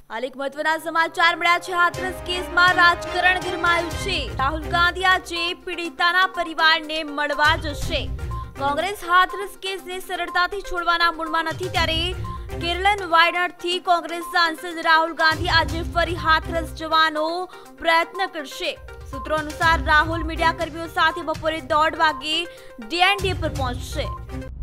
હાલ એક મહત્વના સમાચાર મળ્યા છે। હાથરસ કેસમાં રાજકારણ ગરમાયું છે। રાહુલ ગાંધી આજે પીડિતાના પરિવારને મળવા જશે। કોંગ્રેસ હાથરસ કેસને સરળતાથી છોડવાના મૂડમાં નથી, ત્યારે કેરળન વાયનાડથી કોંગ્રેસ સાંસદ રાહુલ ગાંધી આજે ફરી હાથરસ જવાનો પ્રયત્ન કરશે। સૂત્રો અનુસાર રાહુલ મીડિયા કર્મીઓ સાથે બપોરે 1:30 વાગે ડીએનડીએ પર પહોંચશે।